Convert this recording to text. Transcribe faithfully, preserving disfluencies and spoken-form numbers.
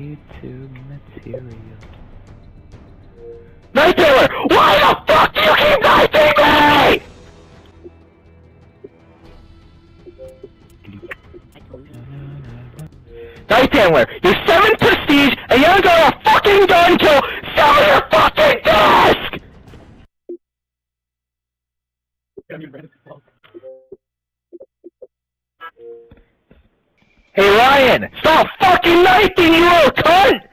YouTube material. Night Taylor, why the fuck do you keep knifing me?! Night Taylor, you're seven prestige and you haven't got a fucking gun till sell your fucking desk! Hey Ryan, stop fucking knifing, you little cunt!